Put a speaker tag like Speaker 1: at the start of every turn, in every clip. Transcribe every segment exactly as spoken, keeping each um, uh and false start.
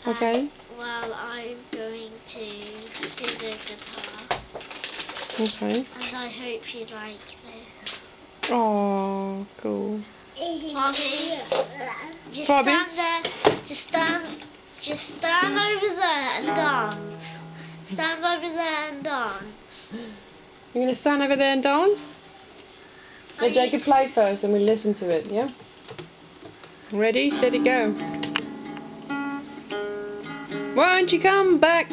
Speaker 1: Okay.
Speaker 2: Well, I'm going to do the guitar.
Speaker 1: Okay.
Speaker 2: And I hope you like this.
Speaker 1: Oh, cool.
Speaker 2: Bobby, just
Speaker 1: Bobby?
Speaker 2: stand there. Just stand. Just stand over there and dance. Stand over there and dance.
Speaker 1: You're going to stand over there and dance? Let Jacob play first and we listen to it, yeah? Ready, steady, go. Won't you come back?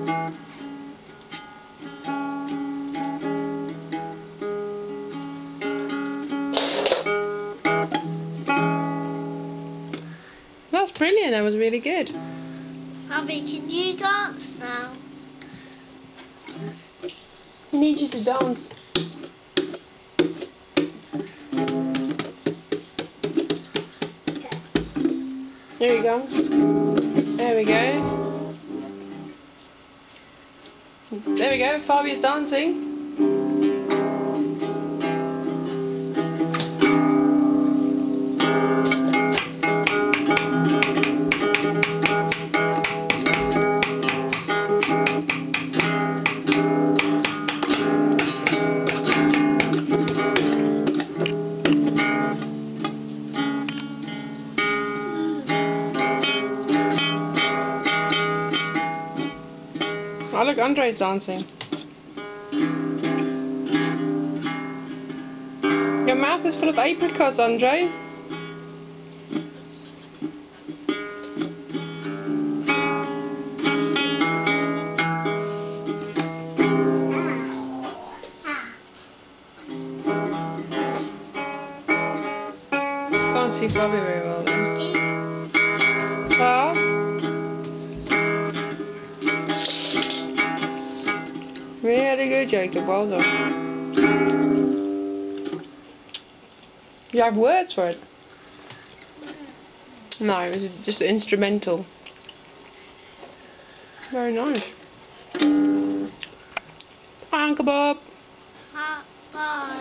Speaker 1: That's brilliant, that was really good.
Speaker 2: Bobby, can you dance now?
Speaker 1: I need you to dance. There we go. There we go. There we go, Fabi's dancing. Oh look, Andre's dancing. Your mouth is full of apricots, Andre. Can't see Bobby very well then. Ah. Really good, Jacob, well done. You have words for it? No, it was just instrumental. Very nice. Bye, Uncle Bob.
Speaker 2: Bye.